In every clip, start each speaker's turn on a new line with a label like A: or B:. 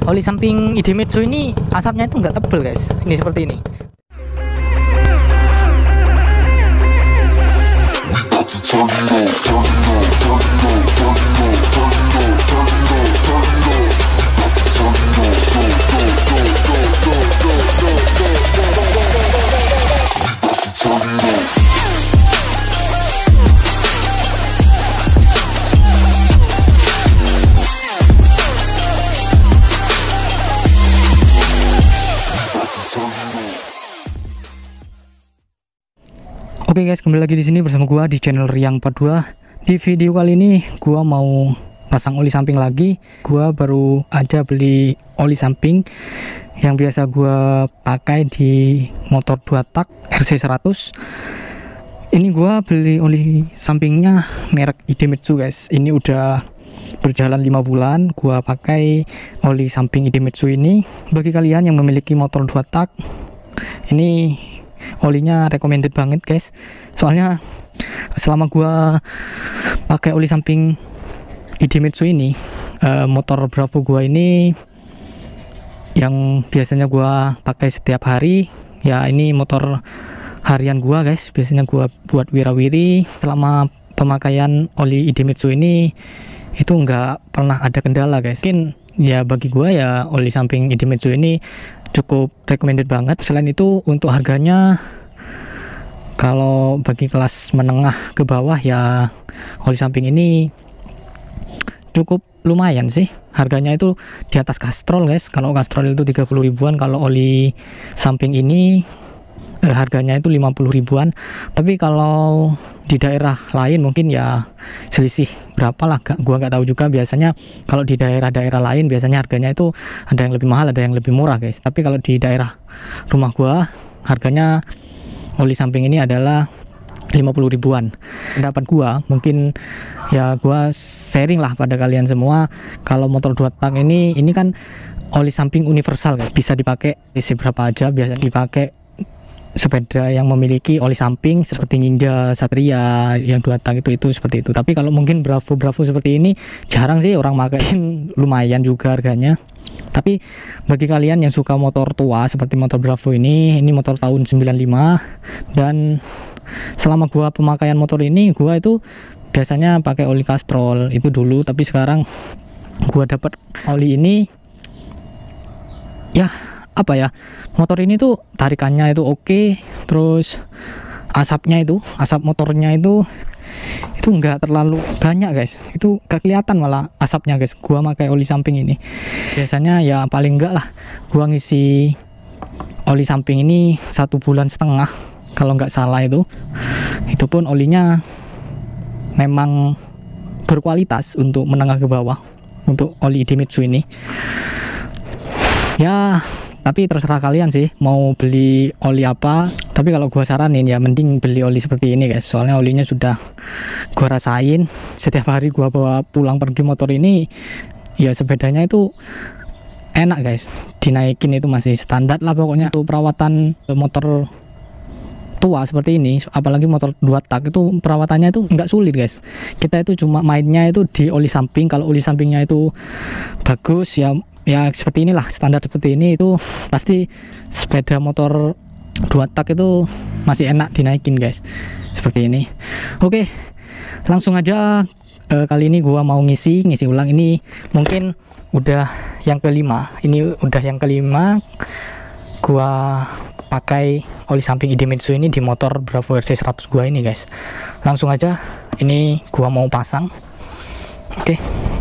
A: oli samping Idemitsu ini asapnya itu nggak tebel guys, ini seperti ini. Oke guys, kembali lagi di sini bersama gua di channel Riang 42. Di video kali ini gua mau pasang oli samping lagi. Gua baru aja beli oli samping yang biasa gua pakai di motor 2 tak RC100. Ini gua beli oli sampingnya merek Idemitsu guys. Ini udah berjalan 5 bulan gua pakai oli samping Idemitsu ini. Bagi kalian yang memiliki motor 2 tak, ini olinya recommended banget guys, soalnya selama gua pakai oli samping Idemitsu ini, motor Bravo gua ini yang biasanya gua pakai setiap hari, ya ini motor harian gua guys, biasanya gua buat wirawiri. Selama pemakaian oli Idemitsu ini itu nggak pernah ada kendala guys. Mungkin ya bagi gua ya oli samping Idemitsu ini cukup recommended banget. Selain itu untuk harganya, kalau bagi kelas menengah ke bawah ya oli samping ini cukup lumayan sih. Harganya itu di atas Castrol guys. Kalau Castrol itu 30 ribuan, kalau oli samping ini harganya itu 50 ribuan. Tapi kalau di daerah lain mungkin ya selisih berapa lah, gua nggak tahu juga. Biasanya kalau di daerah-daerah lain biasanya harganya itu ada yang lebih mahal, ada yang lebih murah guys. Tapi kalau di daerah rumah gua harganya oli samping ini adalah 50 ribuan. Pendapat gua, mungkin ya gua sharing lah pada kalian semua, kalau motor 2 tak ini kan oli samping universal guys. Bisa dipakai isi berapa aja, biasa dipakai sepeda yang memiliki oli samping seperti Ninja, Satria yang 2 tak itu seperti itu. Tapi kalau mungkin Bravo seperti ini jarang sih orang makain, lumayan juga harganya. Tapi bagi kalian yang suka motor tua seperti motor Bravo ini motor tahun 95, dan selama gua pemakaian motor ini gua itu biasanya pakai oli Castrol itu dulu, tapi sekarang gua dapat oli ini ya apa ya, motor ini tuh tarikannya itu oke, terus asap motornya itu nggak terlalu banyak guys, itu gak kelihatan malah asapnya guys. Gua pakai oli samping ini biasanya ya paling enggak lah gua ngisi oli samping ini 1,5 bulan kalau nggak salah. Itu pun olinya memang berkualitas untuk menengah ke bawah untuk oli Idemitsu ini ya. Tapi terserah kalian sih mau beli oli apa. Tapi kalau gua saranin ya mending beli oli seperti ini guys, soalnya olinya sudah gua rasain. Setiap hari gua bawa pulang pergi motor ini ya, sepedanya itu enak guys, dinaikin itu masih standar lah pokoknya. Untuk perawatan motor tua seperti ini, apalagi motor 2 tak, itu perawatannya itu nggak sulit guys. Kita itu cuma mainnya itu di oli samping. Kalau oli sampingnya itu bagus ya seperti inilah, standar seperti ini, itu pasti sepeda motor 2 tak itu masih enak dinaikin guys, seperti ini. Oke, langsung aja. Kali ini gua mau ngisi ulang. Ini mungkin udah yang kelima, gua pakai oli samping Idemitsu ini di motor Bravo RC100 gua ini guys. Langsung aja, ini gua mau pasang. Oke.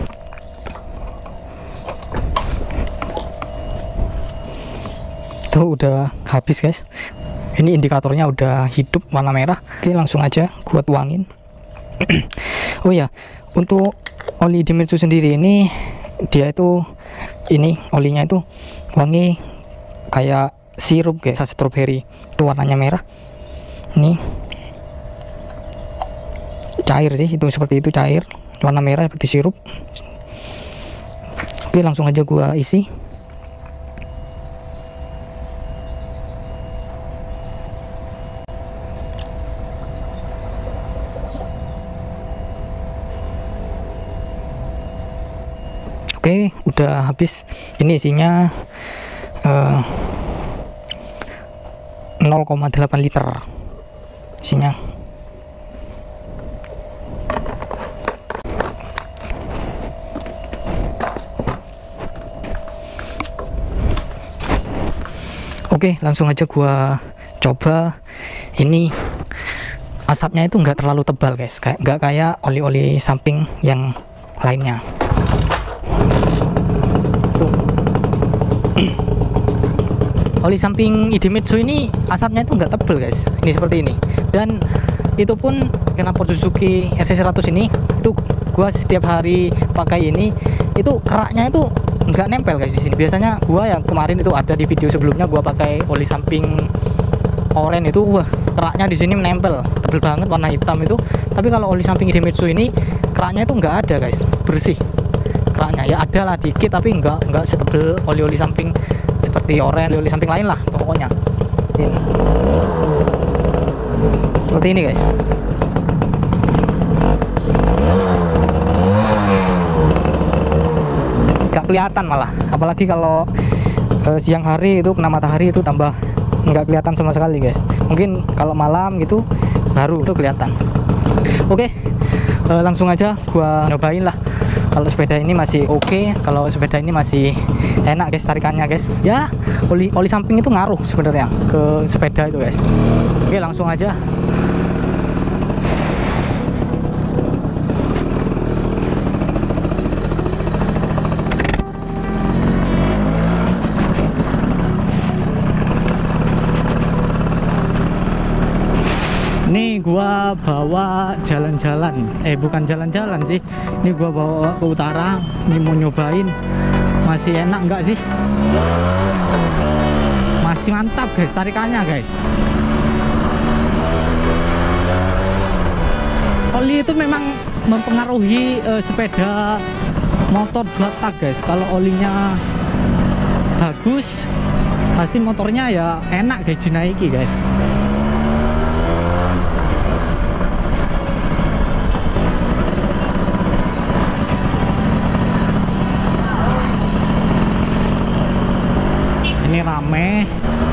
A: Tuh udah habis guys, ini indikatornya udah hidup warna merah. Oke, langsung aja gua tuangin. Oh ya, untuk oli Idemitsu sendiri ini dia itu olinya itu wangi kayak sirup guys, strawberry. Itu warnanya merah. Ini cair sih, itu seperti itu, cair warna merah seperti sirup. Oke, langsung aja gua isi. Oke, udah habis. Ini isinya 0,8 liter isinya. Oke, langsung aja gua coba. Ini asapnya itu nggak terlalu tebal guys, nggak kayak oli-oli samping yang lainnya. Tuh. Oli samping Idemitsu ini asapnya itu nggak tebal guys, ini seperti ini. Dan itu pun kenapa Suzuki RC100 ini itu gua setiap hari pakai ini, itu keraknya itu nggak nempel guys di sini. Biasanya gua yang kemarin itu ada di video sebelumnya, gua pakai oli samping oranye itu, wah keraknya di sini menempel tebel banget warna hitam itu. Tapi kalau oli samping Idemitsu ini keraknya itu nggak ada guys, bersih keraknya. Ya ada lah dikit tapi nggak setebel oli-oli samping seperti oranye, oli samping lain lah pokoknya. Ini. Seperti ini guys. Nggak kelihatan malah, apalagi kalau siang hari itu kena matahari itu tambah nggak kelihatan sama sekali guys. Mungkin kalau malam gitu baru itu kelihatan. Oke, langsung aja gua nyobain lah. Kalau sepeda ini masih oke, kalau sepeda ini masih enak guys tarikannya guys. Ya oli samping itu ngaruh sebenarnya ke sepeda itu guys. Oke, langsung aja. Ini gua bawa jalan-jalan, bukan jalan-jalan sih, ini gua bawa ke utara. Ini mau nyobain masih enak nggak sih, masih mantap guys tarikannya guys. Oli itu memang mempengaruhi sepeda motor 2 tak guys. Kalau olinya bagus pasti motornya ya enak guys dinaiki guys. Ini rame,